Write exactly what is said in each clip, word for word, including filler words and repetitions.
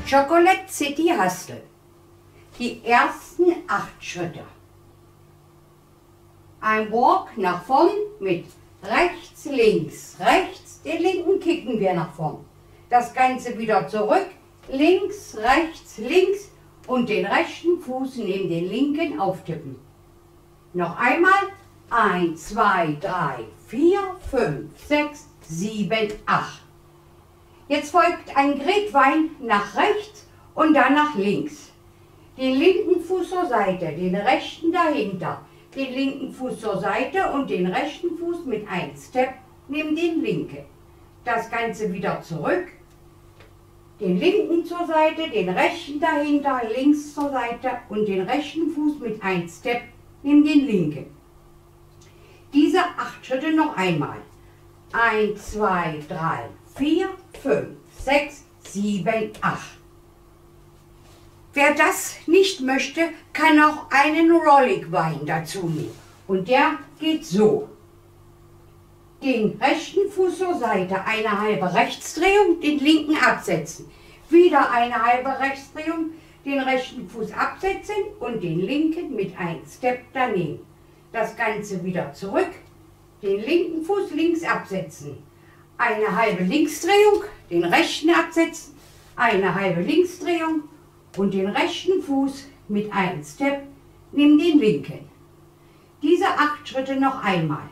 Chocolate City Hustle. Die ersten acht Schritte. Ein Walk nach vorn mit rechts, links, rechts. Den linken kicken wir nach vorn. Das Ganze wieder zurück. Links, rechts, links und den rechten Fuß neben den linken auftippen. Noch einmal. eins, zwei, drei, vier, fünf, sechs, sieben, acht. Jetzt folgt ein Gretwein nach rechts und dann nach links. Den linken Fuß zur Seite, den rechten dahinter. Den linken Fuß zur Seite und den rechten Fuß mit einem Step neben den linken. Das Ganze wieder zurück. Den linken zur Seite, den rechten dahinter, links zur Seite und den rechten Fuß mit einem Step neben den linken. Diese acht Schritte noch einmal. eins, zwei, drei, vier, fünf, sechs, sieben, acht. Wer das nicht möchte, kann auch einen Rollig-Wein dazu nehmen. Und der geht so. Den rechten Fuß zur Seite, eine halbe Rechtsdrehung, den linken absetzen. Wieder eine halbe Rechtsdrehung, den rechten Fuß absetzen und den linken mit einem Step daneben. Das Ganze wieder zurück, den linken Fuß links absetzen. Eine halbe Linksdrehung, den rechten absetzen, eine halbe Linksdrehung und den rechten Fuß mit einem Step neben den linken. Diese acht Schritte noch einmal.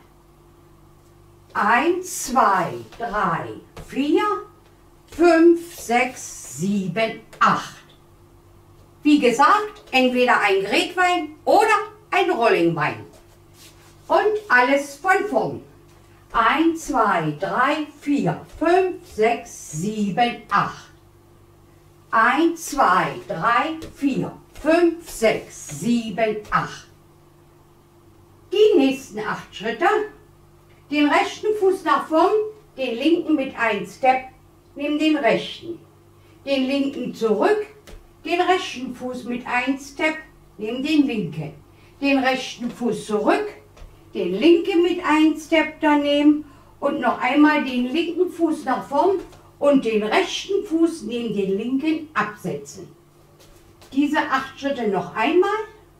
eins, zwei, drei, vier, fünf, sechs, sieben, acht. Wie gesagt, entweder ein Gretwein oder ein Rollingwein. Und alles von vorn. eins, zwei, drei, vier, fünf, sechs, sieben, acht. eins, zwei, drei, vier, fünf, sechs, sieben, acht. Die nächsten acht Schritte. Den rechten Fuß nach vorn, den linken mit einem Step neben den rechten. Den linken zurück, den rechten Fuß mit einem Step neben den linken. Den rechten Fuß zurück, den linken mit einem Step daneben und noch einmal den linken Fuß nach vorn und den rechten Fuß neben den linken absetzen. Diese acht Schritte noch einmal.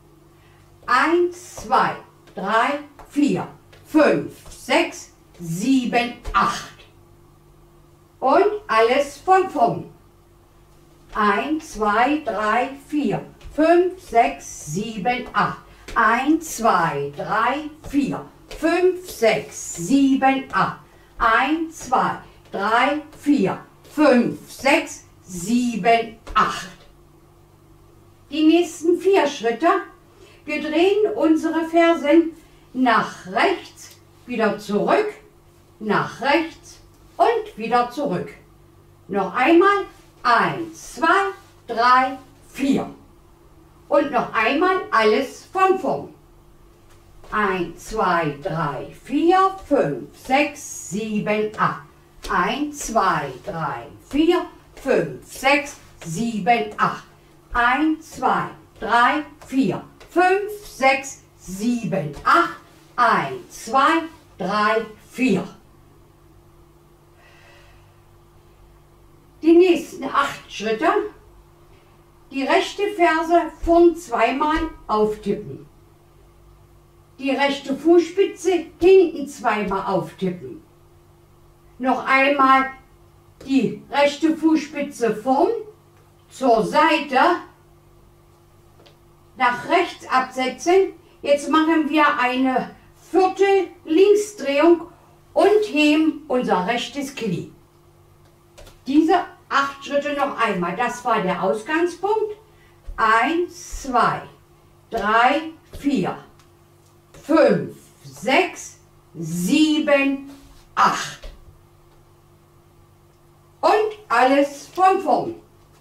eins, zwei, drei, vier, fünf, sechs, sieben, acht. Und alles von vorn. eins, zwei, drei, vier, fünf, sechs, sieben, acht. eins, zwei, drei, vier, fünf, sechs, sieben, acht. eins, zwei, drei, vier, fünf, sechs, sieben, acht. Die nächsten vier Schritte. Wir drehen unsere Fersen nach rechts, wieder zurück, nach rechts und wieder zurück. Noch einmal. eins, zwei, drei, vier. Und noch einmal alles von vorn. eins, zwei, drei, vier, fünf, sechs, sieben, acht. eins, zwei, drei, vier, fünf, sechs, sieben, acht. eins, zwei, drei, vier, fünf, sechs, sieben, acht. eins, zwei, drei, vier. Die nächsten acht Schritte. Die rechte Ferse vorn zweimal auftippen. Die rechte Fußspitze hinten zweimal auftippen. Noch einmal die rechte Fußspitze vorn zur Seite nach rechts absetzen. Jetzt machen wir eine Viertel Linksdrehung und heben unser rechtes Knie. Diese acht Schritte noch einmal. Das war der Ausgangspunkt. eins, zwei, drei, vier, fünf, sechs, sieben, acht. Und alles von vorn.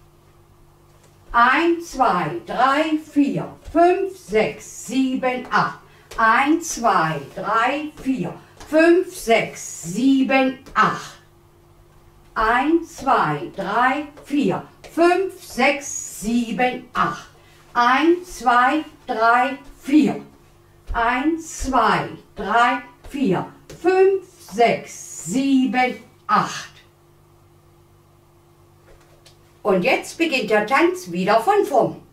eins, zwei, drei, vier, fünf, sechs, sieben, acht. eins, zwei, drei, vier, fünf, sechs, sieben, acht. eins, zwei, drei, vier, fünf, sechs, sieben, acht. eins, zwei, drei, vier. eins, zwei, drei, vier, fünf, sechs, sieben, acht. Und jetzt beginnt der Tanz wieder von vorn.